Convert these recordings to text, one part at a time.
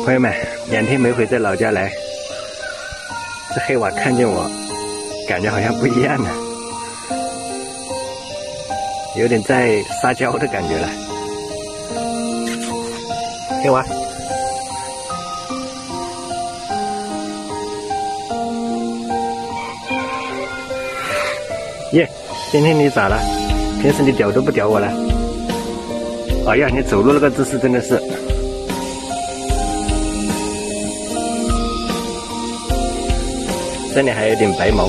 朋友们，2天没回这老家来，这黑娃看见我，感觉好像不一样了，有点在撒娇的感觉了。黑娃，耶，今天你咋了？平时你屌都不屌我了。哎呀，你走路那个姿势真的是。这里还有点白毛。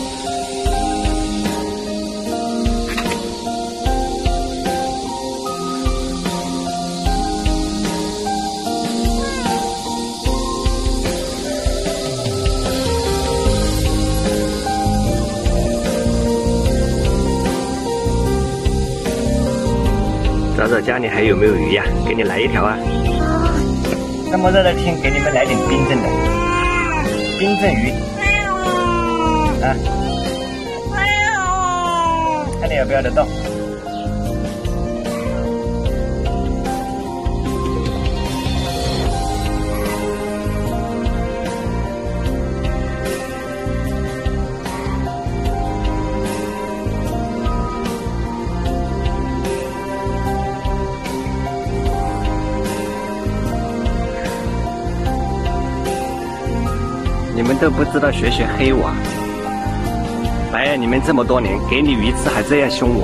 找找家里还有没有鱼呀？给你来一条啊！这么热的天，给你们来点冰镇的，冰镇鱼。啊！看你要不要得动。你们都不知道学黑娃。白养你们这么多年，给你鱼吃还这样凶我。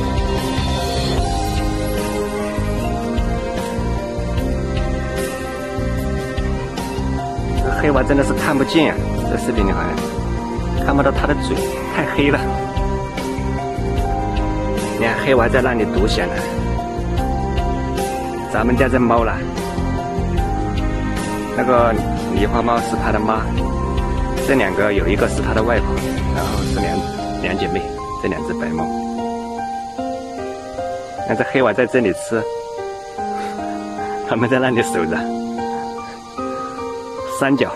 这黑娃真的是看不见啊！这视频里好像看不到他的嘴，太黑了。你看黑娃在那里独享了，咱们家这猫了，那个狸花猫是他的妈，这2个有一个是他的外婆。然后是两姐妹，这2只白猫。那这黑娃在这里吃，他们在那里守着，3脚，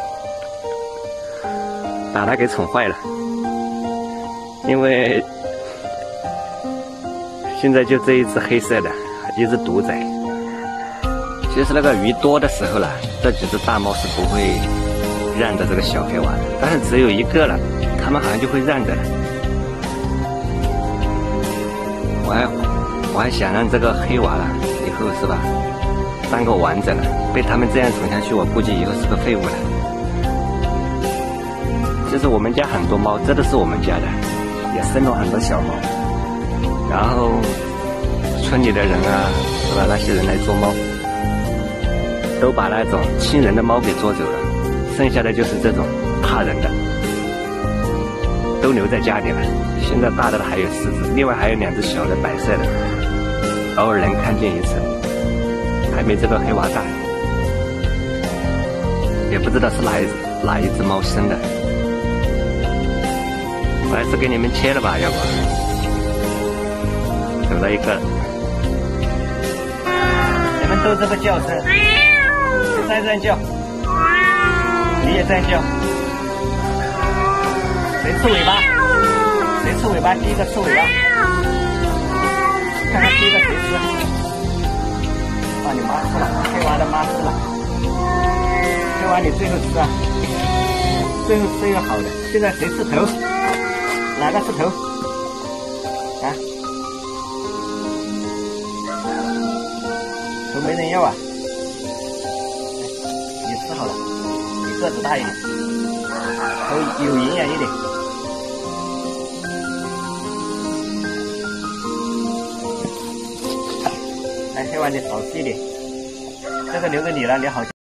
把它给宠坏了。因为现在就这一只黑色的，一只独仔。其实那个鱼多的时候了，这几只大猫是不会让着这个小黑娃的，但是只有一个了。他们好像就会让着了。我还想让这个黑娃了，以后是吧，当个王者了。被他们这样宠下去，我估计以后是个废物了。其实我们家很多猫，这都是我们家的，也生了很多小猫。然后村里的人啊，是吧？那些人来捉猫，都把那种亲人的猫给捉走了，剩下的就是这种怕人的。都留在家里了，现在大的还有4只，另外还有2只小的白色的，偶尔能看见1次，还没这个黑娃大，也不知道是哪一只猫生的。我还是给你们切了吧，要不走了一个了。你们都这个叫声，在这样叫，你也这样叫。谁吃尾巴？谁吃尾巴？第一个吃尾巴。看看第一个谁吃？啊，你妈吃了，黑娃的妈吃了。黑娃你最后吃啊，最后吃一个好的。现在谁吃头？哪个吃头？啊？头没人要啊？你吃好了，你个子大一点，头有营养一点。来，黑娃你少吃一点，这个留给你了，你好。